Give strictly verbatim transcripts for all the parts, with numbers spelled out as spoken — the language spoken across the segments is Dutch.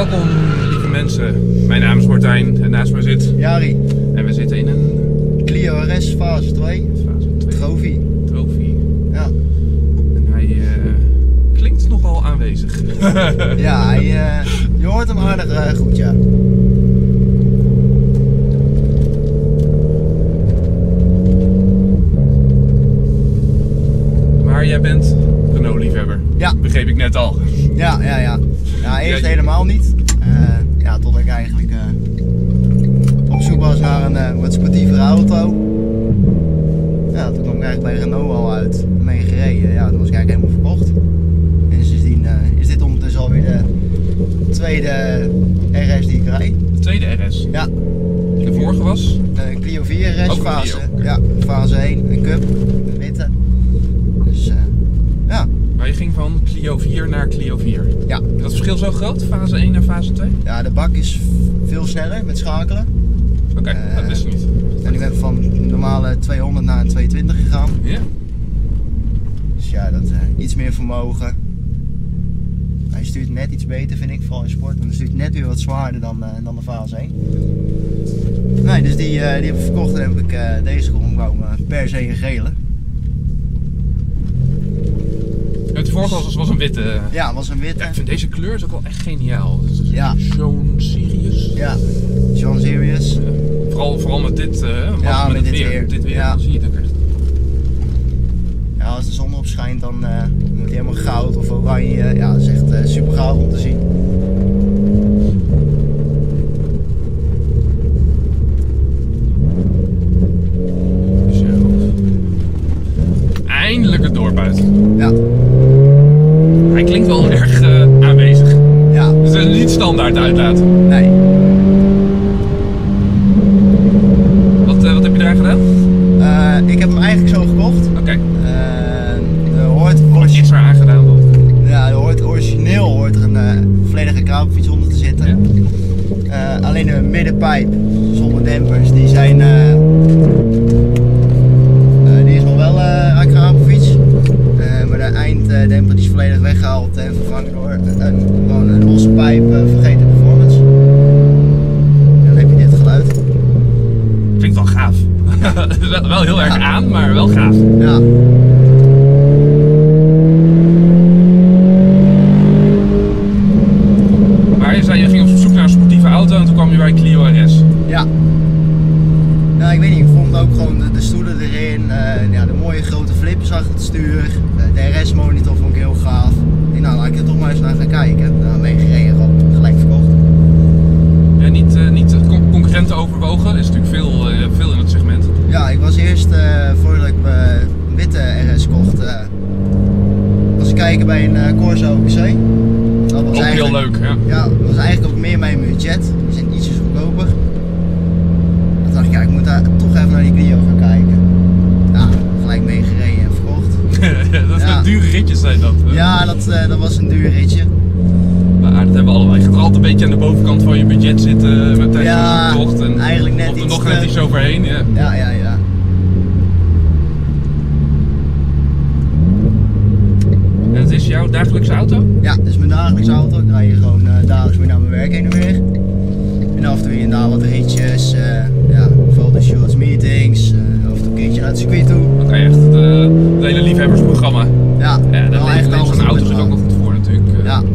Welkom, lieve mensen. Mijn naam is Martijn en naast mij zit Jari. En we zitten in een Clio R S fase twee. Fase twee. Trophy. Trophy. Ja. En hij uh, klinkt nogal aanwezig. Ja, hij, uh, je hoort hem aardig uh, goed, ja. Maar jij bent Renault-liefhebber. Ja. Begreep ik net al. Ja, ja, ja. Ja, eerst Ja, helemaal niet. Uh, ja, tot ik eigenlijk uh, op zoek was naar een uh, wat sportievere auto. Ja, toen kwam ik eigenlijk bij Renault al uit. Mee gereden. Ja, toen was ik eigenlijk helemaal verkocht. En sindsdien uh, is dit ondertussen alweer de tweede R S die ik rijd. De tweede R S. Ja. De vorige was? Uh, Clio vier R S Ook een fase. Clio, okay. Ja, fase één, een cup, een witte. Dus uh, ja. Maar je ging van Clio vier naar Clio vier. Ja. Is dat verschil zo groot? Fase één naar fase twee? Ja, de bak is veel sneller met schakelen. Oké, okay, uh, dat wist ik niet. En ik ben van normale tweehonderd naar een tweehonderdtwintig gegaan. Ja. Dus ja, dat uh, iets meer vermogen. Hij stuurt net iets beter, vind ik, vooral in sport. En hij stuurt net weer wat zwaarder dan, uh, dan de fase één. Nee, dus die, uh, die heb ik verkocht en heb ik uh, deze omgekomen per se een gele. Het vorige was, was een witte. Ja, was een witte. Ja, ik vind deze kleur is ook wel echt geniaal. Het is ja. Zo'n Sirius. Ja, John Sirius. Ja. Vooral, vooral met dit, uh, ja, met, met dit dit weer. weer. Dit weer, ja. dan zie je het ook echt. Ja, als de zon erop schijnt, dan uh, wordt hij helemaal goud of oranje. Ja, dat is echt uh, super gaaf om te zien. Zo. Eindelijk het dorp uit. Ja. Hij klinkt wel erg uh, aanwezig. Ja. Dus het is niet standaard uitlaten. Nee. Wat, uh, wat heb je daar gedaan? Uh, ik heb hem eigenlijk zo gekocht. Oké. Okay. Uh, er hoort Wat is er aangedaan? Ja, er hoort origineel hoort er een uh, volledige kraanfiets onder te zitten. Ja. Uh, alleen de middenpijp zonder dempers, die zijn. Uh, uh, die is nog wel uh, aan kraanfiets. Uh, maar de einddemper die is volledig weggehaald en vervangen door een, gewoon een losse pijp uh, vergeten performance. En dan heb je dit geluid. Klinkt wel gaaf. wel, wel heel erg ja. aan, maar wel gaaf. Ja. Maar je zei je ging op zoek naar een sportieve auto en toen kwam je bij Clio R S. Ja. Ja, ik weet niet, ik vond ook gewoon de, de stoelen erin, uh, ja, de mooie grote flips achter het stuur, uh, de R S monitor vond ik heel gaaf. Ik nou, laat ik er toch maar eens naar gaan kijken. Nou, meegereden, gewoon gelijk verkocht. Ja, niet, uh, niet concurrenten overwogen, er is natuurlijk veel, uh, veel in het segment. Ja, ik was eerst, uh, voordat ik mijn witte R S kocht, uh, was ik kijken bij een uh, Corsa O P C. Dat was ook heel leuk, ja. Ja, dat was eigenlijk ook meer mijn budget, die zijn ietsjes goedkoper. Toen dacht ik, ja, ik moet daar toch even naar die Clio gaan kijken. Ja, gelijk meegereden en verkocht. dat ja. zijn dure ritjes zijn dat. Ja, dat, uh, dat was een duur ritje. Maar dat hebben we allemaal. Je gaat er altijd een beetje aan de bovenkant van je budget zitten met tijdens ja, de tocht. En eigenlijk net of er iets nog te... net iets overheen. Ja, ja, ja. ja. En het is jouw dagelijkse auto? Ja, het is mijn dagelijkse auto. Ik rij hier gewoon uh, dagelijks weer naar mijn werk heen en weer. En af en toe hier en daar wat ritjes, uh, ja, fotoshoots, meetings, uh, af en toe een keertje naar het circuit toe. Oké, okay, echt het, uh, het hele liefhebbersprogramma. Ja, ja daar leeft zo'n auto zich ook wel goed voor natuurlijk. Uh. Ja.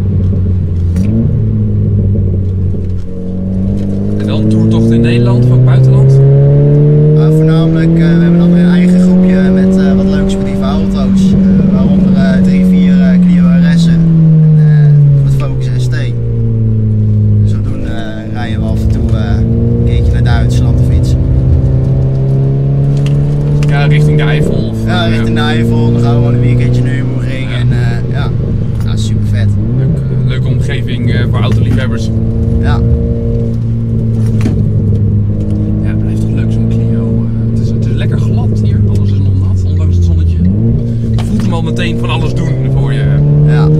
En dan toertocht in Nederland of ook buitenland? Uh, voornamelijk, uh, we hebben dan weer een eigen groepje met uh, wat leuke sportieve auto's. Uh, waaronder uh, drie, vier uh, Clio R S'en en uh, wat Focus S T. Zodoende uh, rijden we af en toe uh, een keertje naar Duitsland of iets. Ja, richting de Eifel? Of, ja, richting de Eifel. Dan gaan we gewoon een weekendje naar Nürburgring. Ja. En uh, ja, ja, super vet. Leuk, uh, leuke omgeving uh, voor autoliefhebbers. Ja. Ja, het heeft toch leuk zo'n Clio. Uh, het, is, het is lekker glad hier, alles is nog nat, ondanks het zonnetje. Je voelt hem al meteen van alles doen voor je. Ja.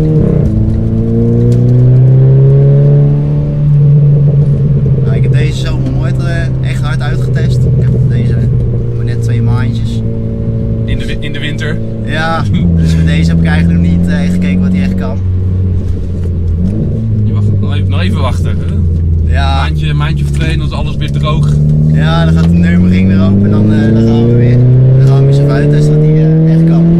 Nou, ik heb deze zomer nooit uh, echt hard uitgetest. Ik heb deze maar net twee maandjes. In de, in de winter? Ja, dus met deze heb ik eigenlijk nog niet uh, gekeken wat hij echt kan. Je mag, nog even wachten. Hè? Ja. Een maandje, maandje of twee en dan is alles weer droog. Ja, dan gaat de Nürburgring weer open en dan, uh, dan gaan we weer. Dan gaan we eens even uittesten dat die uh, echt kan.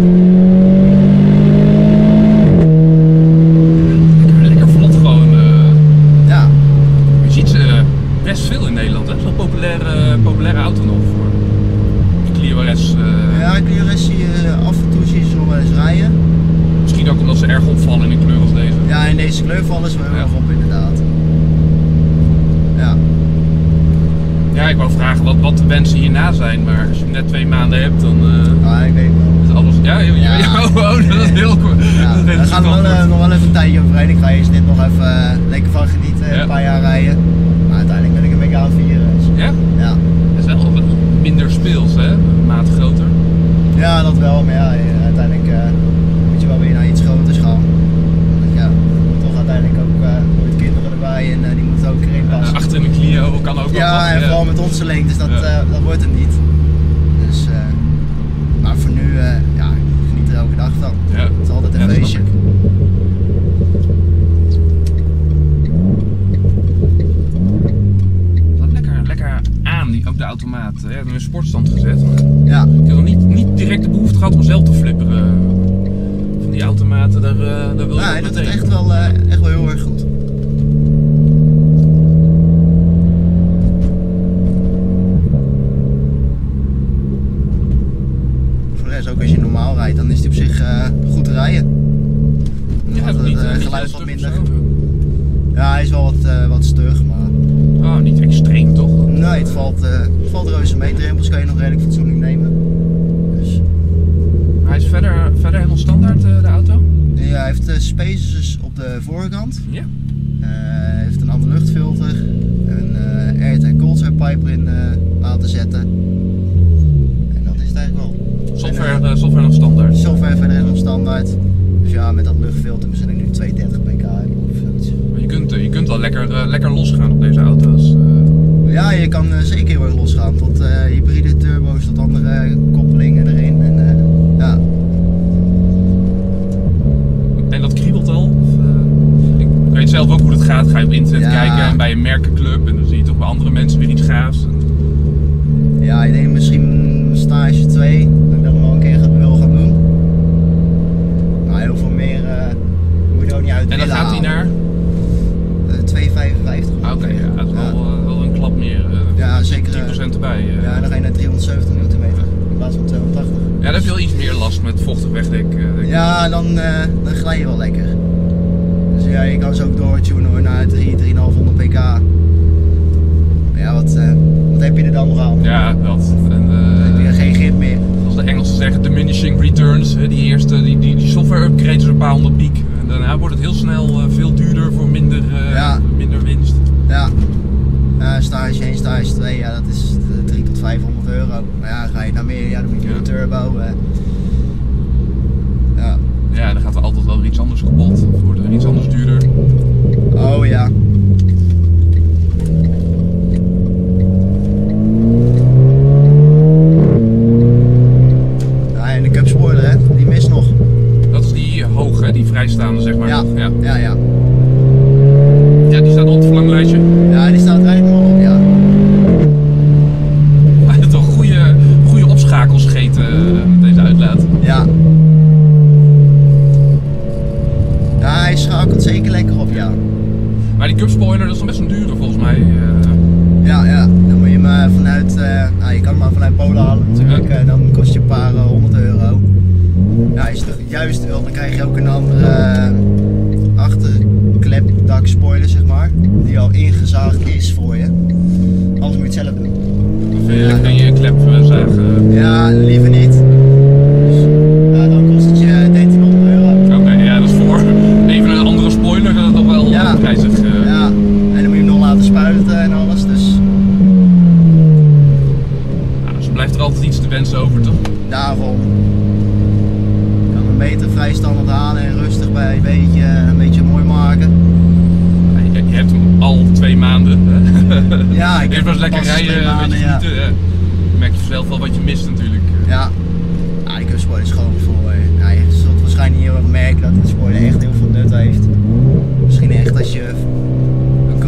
Lekker, lekker vlot gewoon. Uh... Ja. Je ziet ze uh, best veel in Nederland. Hè? Zo'n populaire, populaire auto nog voor de Clio R S. Uh... Ja, Clio R S zie je uh, af en toe zie je ze nog wel eens rijden. Misschien ook omdat ze erg opvallen in een kleur als deze. Ja, in deze kleur vallen ze wel heel Ja. erg op inderdaad. Ja. Ja, ik wou vragen wat, wat de wensen hierna zijn, maar als je net twee maanden hebt, dan uh, Ah, ik weet wel. is alles. Ja, ja, ja. Ja. Oh, oh, dat is heel cool. Ja, Dat is daar gaan we wel, uh, nog wel even een tijdje overheen. Ik ga eerst dit nog even uh, lekker van genieten, Ja. een paar jaar rijden. Maar uiteindelijk ben ik een beetje aan het vieren. Dus. Ja? Ja. Dat is wel wel minder speels, hè? Een maat groter. Ja, dat wel, maar ja, uiteindelijk uh, moet je wel weer naar iets groters gaan. Want ja, je moet toch uiteindelijk ook uh, ooit kinderen erbij en uh, die moeten ook erin passen. Uh, achter in een Clio kan ook wel Ja, wat, en vooral met onze lengtes, dat, Ja. uh, dat wordt het niet. Dus, uh, maar voor nu, uh, ja, ik geniet er elke dag van. Ja. Het is altijd een Ja, dat feestje. snap ik. Wat lekker, lekker aan, die, ook de automaat. Ja, ik heb hem in sportstand gezet. Maar Ja, ik heb nog niet, niet direct de behoefte gehad om zelf te flipperen. Van die automaten, daar, uh, daar wil je ja, op hij doet het meteen. echt wel, uh, echt wel heel erg goed. Voor de rest, ook als je normaal rijdt, dan is hij op zich uh, goed te rijden. Dan Ja, gaat ook het niet, uh, uh, niet geluid heel wat stug minder. of zo. Ja, hij is wel wat, uh, wat stug, maar Oh, niet extreem toch? nee, het valt, uh, het valt reuze mee. Drempels kan je nog redelijk fatsoenlijk nemen. Dus, Maar hij is verder, verder helemaal standaard, uh, de auto? ja, hij heeft uh, spacers op de voorkant. Ja. Uh, hij heeft een ander luchtfilter, een uh, air en cold air pipe erin uh, laten zetten. En dat is het eigenlijk wel. Software, En, uh, uh, software nog standaard. software verder is nog standaard. Dus ja, met dat luchtfilter zit ik nu tweehonderddertig pk of zoiets. Maar je kunt, uh, je kunt wel lekker, uh, lekker losgaan op deze auto's. Uh, Ja, je kan uh, zeker heel erg losgaan. Tot uh, hybride turbo's, tot andere uh, koppelingen erin. En, uh, ja. En dat kriebelt al. Of, uh, ik weet zelf ook hoe dat gaat. Ga je op internet Ja. kijken en bij een merkenclub en dan zie je toch bij andere mensen weer iets gaafs. Ja, ik denk misschien stage twee, dat ik dat nog een keer ga- wil gaan doen. Maar heel veel meer uh, moet je er ook niet uit En dan willen gaat hij halen. naar. Uh, twee vijfenvijftig. Ah, Oké, ja, dat is Ja. wel, uh, wel een klap meer. Uh, Ja, zeker. tien procent erbij. Uh. Ja, dan ga je naar driehonderdzeventig newtonmeter in plaats van tweehonderdtachtig. Ja, dan heb je wel iets meer last met vochtig wegdek. Uh, denk ik. Ja, dan, uh, dan glij je wel lekker. Dus ja, je kan ze ook doortunen hoor, naar drie, drieënhalfhonderd pk. Maar ja, wat, uh, wat heb je er dan nog aan? Ja, dat. En, Dan heb je uh, geen grip meer. Zoals de Engelsen zeggen, diminishing returns. Hè, die eerste, die, die, die software upgrades is een paar honderd piek. En daarna wordt het heel snel uh, veel duurder voor minder, uh, Ja. minder winst. Ja. Uh, stage één, stage twee, ja, dat is uh, driehonderd tot vijfhonderd euro. Maar ja, ga je naar meer, ja, dan moet je Ja. een turbo. Uh, ja. Ja, dan gaat er altijd wel weer iets anders kapot. Of wordt er iets anders duurder. Oh ja. Ja, en de cup spoiler, hè, die mist nog. Dat is die hoge, hè, die vrijstaande zeg maar. Ja, nog. Ja. ja, ja. Ja, die staat op het verlanglijstje. Ja, die staat er eigenlijk nog op, ja. Hij heeft toch goede, goede opschakelscheet uh, deze uitlaat. Ja. Ja, hij schakelt zeker lekker op, ja. Maar die cup spoiler, dat is nog best een dure volgens mij. Uh, Ja, ja. Dan moet je hem uh, vanuit, uh, nou, je kan hem maar vanuit Polen halen natuurlijk. Ja. Uh, dan kost je een paar uh, honderd euro. Ja, als je het juist wil, dan krijg je ook een andere uh, achterklepdak spoiler, zeg maar. Die al ingezaagd is voor je. Anders moet je het zelf doen. of je, ja. Kan je klep uh, zagen. Ja, liever niet. Dus, ja, dan kost het je dertienhonderd euro. Oké, okay, ja, dat is voor even een andere spoiler uh, nog wel Ja. uh, prijzig. Uh. Ja, en dan moet je hem nog laten spuiten en alles, dus Nou, dus blijft er altijd iets te wensen over, toch? daarom. Je kan hem beter vrij standaard halen en rustig bij een beetje, een beetje mooi maken. Ja, je, je hebt hem al twee maanden. Ja, ik Eerst heb maar eens lekker pas twee rijden, een maanden, beetje ja. genieten. Ja. Dan merk je zelf wel wat je mist natuurlijk. Ja, ja, die curspoiler is gewoon voor, ja, je zult waarschijnlijk niet heel erg merken dat de spoiler echt heel veel nut heeft. Misschien echt als je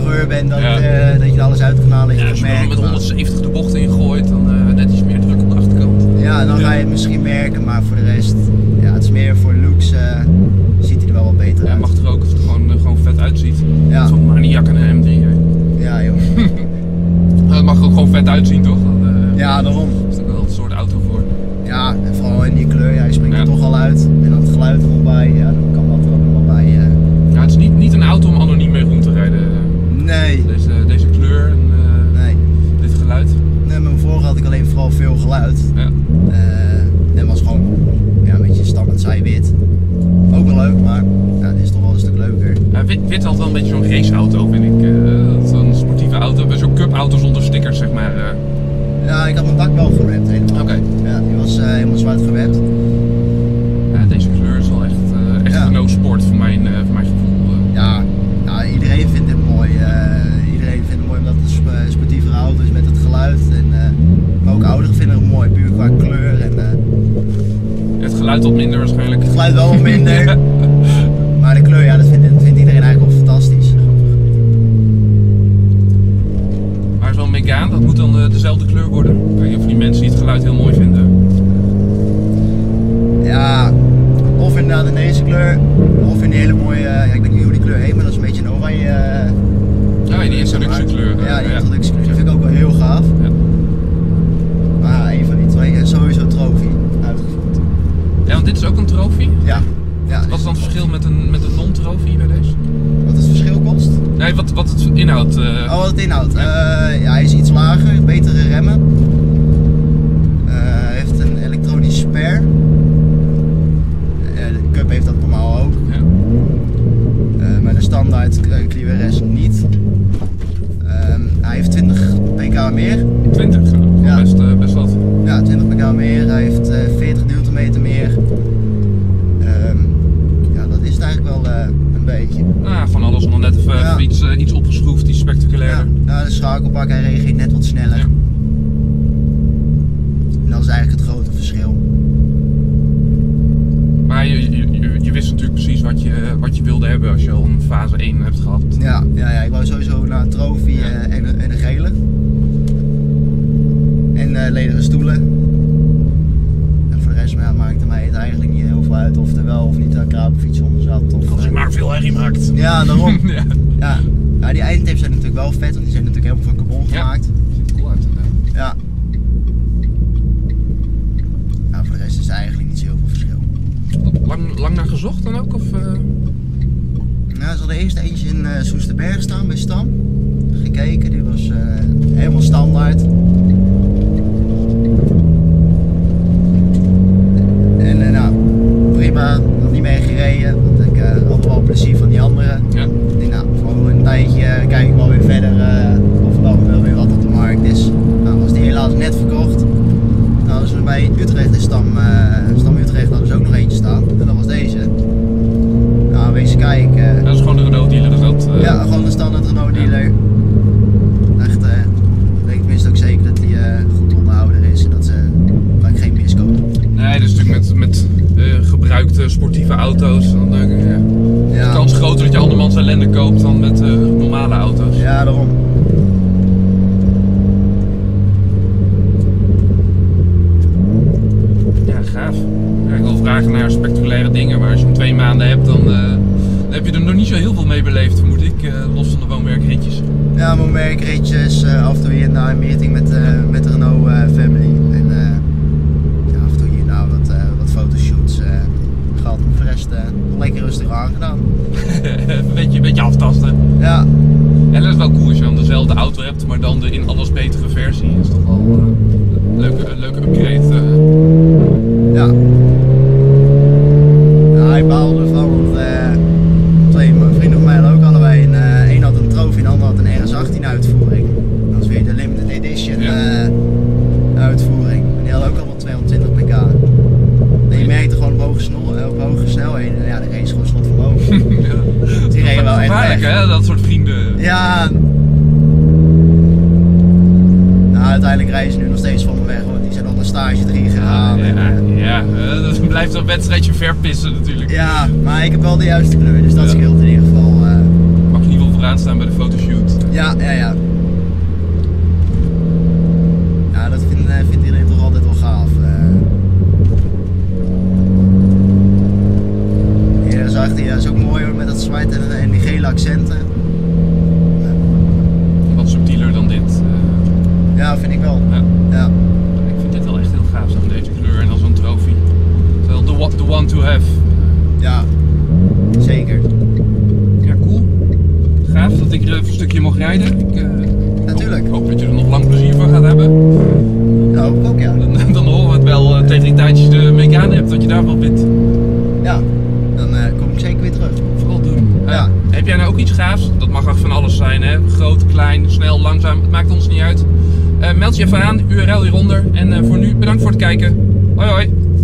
coureur bent, dat, Ja. uh, dat je er alles uit kan halen. Ja, Ja, als je je merkt, met maar- honderdzeventig de bocht ingooit, dan uh, net iets meer druk op de achterkant. Ja, dan ga je het misschien merken, maar voor de rest, ja, het is meer voor looks, uh, ziet hij er wel wat beter Ja, uit. mag er ook of het gewoon, uh, gewoon vet uitziet. Ja. Zo'n Maniac en een M drie. Hè. Ja, joh. Het mag er ook gewoon vet uitzien, toch? Dat uh, Ja, daarom. is er wel een soort auto voor. Ja, en vooral in die kleur, ja, je springt Ja. er toch al uit. En dan het geluid er nog bij, ja, dan kan dat er ook nog wel bij. Uh. Ja, het is niet, niet een auto om anoniem mee rond te rijden. Nee, Deze, deze kleur en uh, nee. dit geluid. Nee, mijn vorige had ik alleen vooral veel geluid. Ja. Uh, en was gewoon ja, een beetje standaard saai-wit. Ook wel leuk, maar ja, dit is toch wel een stuk leuker. Ja, wit, wit had wel een beetje zo'n raceauto, vind ik. Uh, zo'n sportieve auto, zo'n cupauto zonder stickers, zeg maar. Uh. Ja, ik had mijn dak wel gerapt helemaal. Oké. Ja, die was uh, helemaal zwart gerapt. Ja, deze kleur is wel echt, uh, echt Ja. Renault Sport voor mijn, uh, voor mijn gevoel. Uh. Ja, ja, iedereen vindt dit mooi. Uh, iedereen vindt het mooi omdat het een sp sportieve auto is met het geluid. En, uh, maar ook ouderen vinden het mooi, puur qua kleur. En, uh, Het geluid wat minder waarschijnlijk. het geluid wel wat minder. Maar de kleur, ja, dat vindt, dat vindt iedereen eigenlijk wel fantastisch. Maar zo'n Megane, dat moet dan uh, dezelfde kleur worden. Ik weet niet of die mensen die het geluid heel mooi vinden. Ja, of inderdaad in deze kleur, of in die hele mooie, ja, ik weet niet hoe die kleur heet, maar dat is een beetje een oranje. Uh, Ja, die introductiekleur. Ja, die ja. introductiekleur, die vind ik ook wel heel gaaf. Ja. Maar een van die twee is sowieso trofee uitgevoerd. Ja, want dit is ook een trofee. Ja. Ja, Wat is dan het verschil met een, met een non-trofee bij deze? wat het verschil kost? Nee, wat, wat het inhoudt. Uh, Oh, wat het inhoudt. Uh, ja, hij is iets lager, betere remmen. Uh, Hij heeft een elektronisch spare. Uh, de Cup heeft dat normaal ook. ja. Uh, maar de standaard Clio R S niet. Um, hij heeft twintig pk meer. twintig, uh, Ja. best, uh, best wat. Ja, twintig pk meer. Hij heeft uh, veertig newtonmeter meer. Um, ja, dat is het eigenlijk wel uh, een beetje. Nou, van alles nog net even, Ja. even iets, uh, iets opgeschroefd, iets Ja, spectaculairder. nou, de schakelbak, hij reageert net wat sneller. Ja. En dat is eigenlijk het grote verschil. Maar je, je, je, je wist natuurlijk precies wat je, wat je wilde hebben als je al een fase één hebt gehad. Ja, ja, ja, ik wou sowieso naar een trofee Ja. uh, en, een- en een gele. En uh, lederen stoelen. En voor de rest ja, maakte mij het eigenlijk niet heel veel uit of er wel of niet een krapenfiets onder zat. Of, Als je uh, maar veel herrie maakt. Ja, daarom. ja. Ja. Ja, die eindtips zijn natuurlijk wel vet, want die zijn natuurlijk helemaal van carbon Ja. gemaakt. Ziet er cool uit inderdaad. Ja. Ja, voor de rest is er eigenlijk niet zo heel veel verschil. Lang, lang naar gezocht dan ook? Of, uh... Nou, ze hadden eerst eentje in uh, Soesterberg staan bij Stam. Gekeken, die was uh, helemaal standaard. En uh, nou, prima, nog niet mee gereden, want ik uh, had wel plezier van die andere. Ja. Ik denk, nou, voor een tijdje uh, kijk ik wel weer verder uh, of er dan wel weer wat op de markt is. Nou, was die helaas net verkocht. Nou, hadden ze bij Utrecht in Stam, uh, Stam Utrecht hadden ze ook nog eentje staan. En dat was deze. Nou, wees kijken. Dat is gewoon de Renault dealer, dus dat... Uh... Ja, gewoon een standaard Renault dealer. Echt, uh, ik weet tenminste ook zeker dat hij uh, goed onderhouden is en dat, ze, dat ik geen miskoop. Nee, dat is natuurlijk met, met uh, gebruikte sportieve auto's. Dan uh, ja. Ja, De kans groter dat je andermans ellende koopt dan met uh, normale auto's. ja, daarom. Ja, gaaf. Ja, ik wil vragen naar spectaculaire dingen, maar als je hem twee maanden hebt, dan, uh, dan heb je er nog niet zo heel veel mee beleefd, vermoed ik, uh, los van de woonwerkritjes. Ja, mijn werkritjes, uh, af en toe hier en daar een meeting met, uh, met de Renault uh, family. En uh, ja, af en toe hier en daar wat, uh, wat fotoshoots uh, gehad. Maar voor de rest uh, lekker rustig aangedaan. een, beetje, een beetje aftasten. Ja, En dat is wel cool als je dan dezelfde auto hebt, maar dan de in alles betere versie. Dat is toch wel uh, een leuke, een leuke upgrade. Uh. ja. Ja, hij baalde ervan, want uh, twee vrienden van mij hadden ook allebei een, uh, een had een trofee en de ander had een R S achttien uitvoering. Dat is weer de limited edition Ja. uh, uitvoering. En die hadden ook allemaal tweehonderdtwintig pk. En je merkte gewoon op hoge, snel, op hoge snelheden, ja, de race gewoon slot vermogen. ja. Die reden wel echt Gevaarlijk weg. hè, dat soort vrienden. Ja. Nou, uiteindelijk rijden ze nu nog steeds van me weg, want die zijn al naar stage drie gegaan. Ja, en, uh, ja, uh, dat blijft een wedstrijdje verpissen natuurlijk. ja, maar ik heb wel de juiste kleur, dus dat Ja. scheelt in ieder geval. Uh, Mag in ieder geval vooraan staan bij de fotoshoot. Ja, ja, ja. Ja, dat vindt, vindt iedereen toch altijd wel gaaf. Hier zag hij, dat is ook mooi hoor, met dat zwart en, en die gele accenten. Wat subtieler dan dit. Uh, Ja, vind ik wel. ja. Ja. Ik vind dit wel echt heel gaaf, zo deze kleur en dan zo'n trofee. Het is wel the, one- the one to have. Ja, zeker. Ja, cool. Gaaf dat ik er even een stukje mocht rijden. Ik, uh, Natuurlijk. Hoop, hoop dat je er nog lang plezier van gaat hebben. Ja, hoop ik ook, ja. Dan, dan horen we het wel uh, tegen die tijd dat je de Megane hebt, wat je daarvan vindt. Ja, dan uh, kom ik zeker weer terug. Vooral doen. Uh, Ja. Heb jij nou ook iets gaafs? Dat mag echt van alles zijn, hè? Groot, klein, snel, langzaam. Het maakt ons niet uit. Uh, meld je even aan, U R L hieronder. En uh, voor nu bedankt voor het kijken. Hoi hoi.